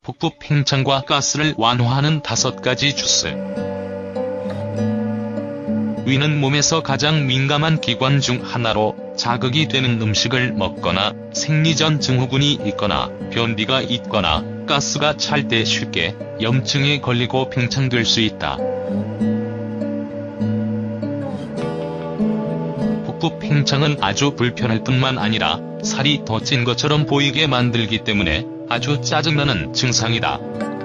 북부 팽창과 가스를 완화하는 5가지 주스. 위는 몸에서 가장 민감한 기관 중 하나로 자극이 되는 음식을 먹거나 생리전 증후군이 있거나 변비가 있거나 가스가 찰 때 쉽게 염증에 걸리고 팽창될 수 있다. 북부 팽창은 아주 불편할 뿐만 아니라 살이 더 찐 것처럼 보이게 만들기 때문에 아주 짜증나는 증상이다.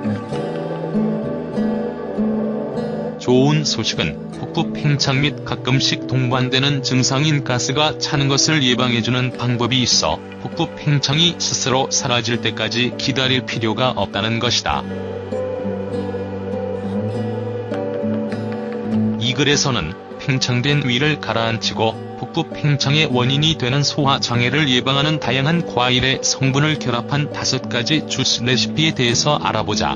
좋은 소식은 북부 팽창 및 가끔씩 동반되는 증상인 가스가 차는 것을 예방해주는 방법이 있어 북부 팽창이 스스로 사라질 때까지 기다릴 필요가 없다는 것이다. 이 글에서는 팽창된 위를 가라앉히고 북부 팽창의 원인이 되는 소화장애를 예방하는 다양한 과일의 성분을 결합한 5가지 주스 레시피에 대해서 알아보자.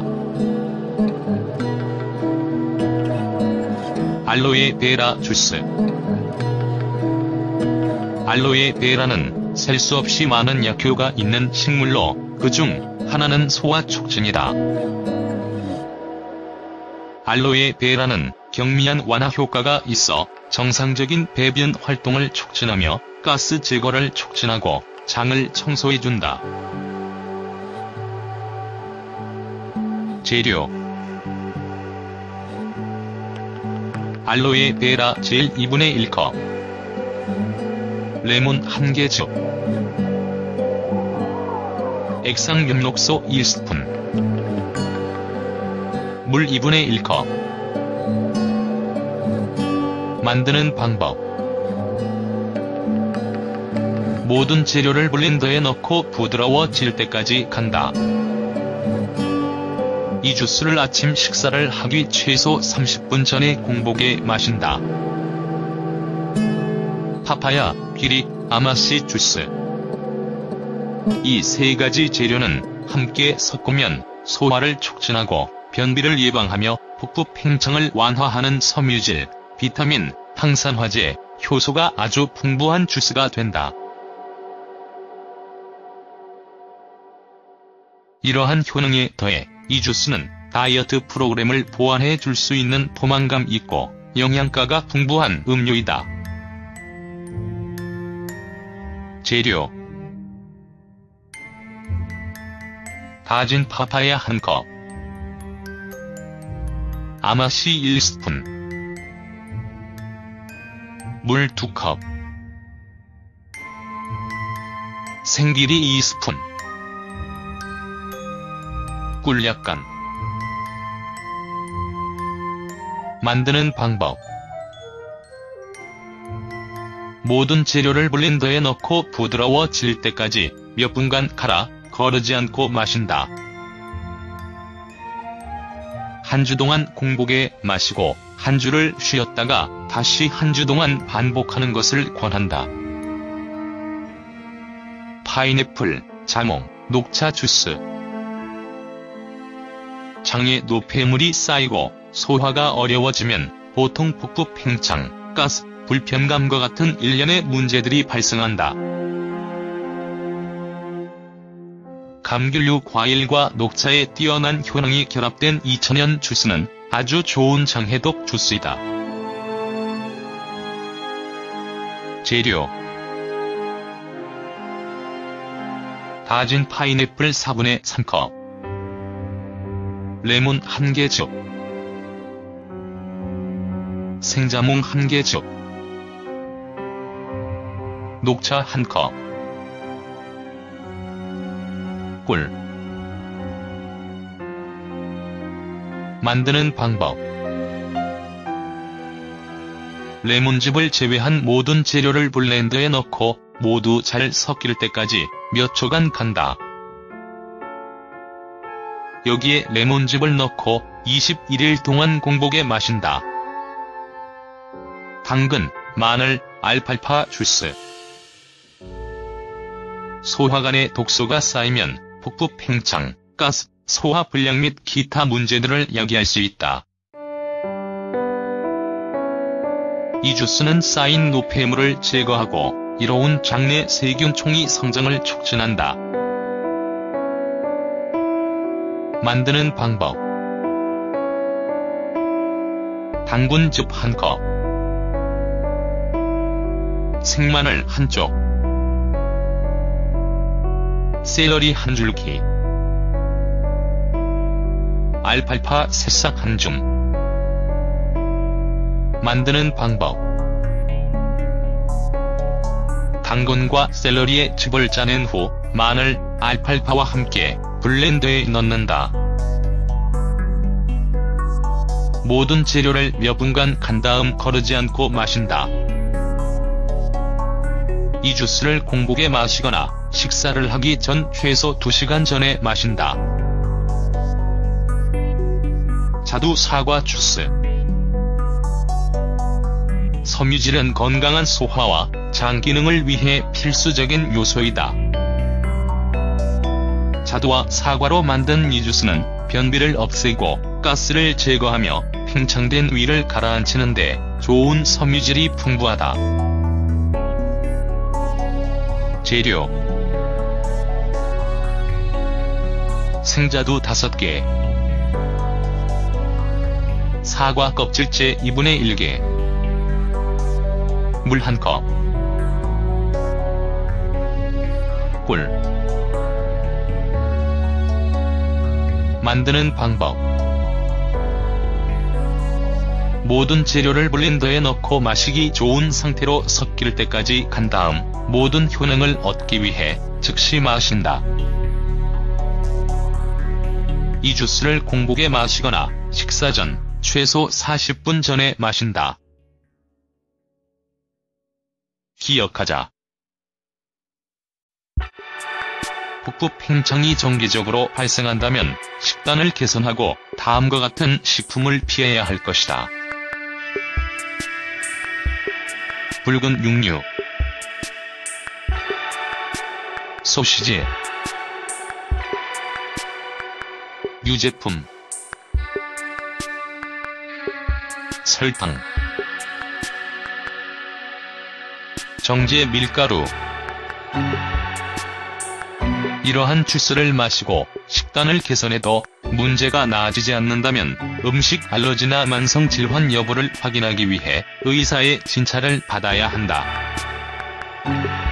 알로에 베라 주스. 알로에 베라는 셀 수 없이 많은 약효가 있는 식물로 그중 하나는 소화 촉진이다. 알로에 베라는 경미한 완화 효과가 있어 정상적인 배변 활동을 촉진하며 가스 제거를 촉진하고 장을 청소해준다. 재료: 알로에 베라 젤 2분의 1컵, 레몬 1개즙, 액상 엽록소 1스푼, 물 2분의 1컵. 만드는 방법: 모든 재료를 블렌더에 넣고 부드러워질 때까지 간다. 이 주스를 아침 식사를 하기 최소 30분 전에 공복에 마신다. 파파야, 귀리, 아마씨 주스. 이 3가지 재료는 함께 섞으면 소화를 촉진하고 변비를 예방하며 북부 팽창을 완화하는 섬유질, 비타민, 항산화제, 효소가 아주 풍부한 주스가 된다. 이러한 효능에 더해 이 주스는 다이어트 프로그램을 보완해 줄 수 있는 포만감 있고 영양가가 풍부한 음료이다. 재료: 다진 파파야 1컵, 아마씨 1스푼, 물 2컵, 생기리 2스푼, 꿀 약간. 만드는 방법: 모든 재료를 블렌더에 넣고 부드러워질 때까지 몇 분간 갈아 거르지 않고 마신다. 한 주 동안 공복에 마시고 한 주를 쉬었다가 다시 한 주 동안 반복하는 것을 권한다. 파인애플, 자몽, 녹차 주스. 장에 노폐물이 쌓이고 소화가 어려워지면 보통 북부 팽창, 가스, 불편감과 같은 일련의 문제들이 발생한다. 감귤류 과일과 녹차의 뛰어난 효능이 결합된 2000년 주스는 아주 좋은 장해독 주스이다. 재료: 다진 파인애플 4분의 3컵, 레몬 1개즙, 생자몽 1개즙, 녹차 1컵, 꿀. 만드는 방법: 레몬즙을 제외한 모든 재료를 블렌더에 넣고 모두 잘 섞일 때까지 몇 초간 간다. 여기에 레몬즙을 넣고 21일 동안 공복에 마신다. 당근, 마늘, 알팔파 주스. 소화관에 독소가 쌓이면 북부 팽창, 가스, 소화불량 및 기타 문제들을 야기할 수 있다. 이 주스는 쌓인 노폐물을 제거하고 이로운 장내 세균총이 성장을 촉진한다. 만드는 방법. 당근즙 1컵, 생마늘 1쪽, 샐러리 1줄기, 알팔파 새싹 1줌. 만드는 방법. 당근과 샐러리의 즙을 짜낸 후 마늘, 알팔파와 함께 블렌더에 넣는다. 모든 재료를 몇 분간 간 다음 거르지 않고 마신다. 이 주스를 공복에 마시거나 식사를 하기 전 최소 2시간 전에 마신다. 자두 사과 주스. 섬유질은 건강한 소화와 장 기능을 위해 필수적인 요소이다. 자두와 사과로 만든 이 주스는 변비를 없애고 가스를 제거하며 팽창된 위를 가라앉히는 데 좋은 섬유질이 풍부하다. 재료. 생자두 5개, 사과 껍질째 2분의 1개, 물 1컵, 꿀. 만드는 방법. 모든 재료를 블렌더에 넣고 마시기 좋은 상태로 섞일 때까지 간 다음 모든 효능을 얻기 위해 즉시 마신다. 이 주스를 공복에 마시거나 식사 전 최소 40분 전에 마신다. 기억하자. 복부 팽창이 정기적으로 발생한다면 식단을 개선하고 다음과 같은 식품을 피해야 할 것이다. 붉은 육류, 소시지, 유제품, 설탕, 정제 밀가루. 이러한 주스를 마시고 식단을 개선해도 문제가 나아지지 않는다면 음식 알러지나 만성 질환 여부를 확인하기 위해 의사의 진찰을 받아야 한다.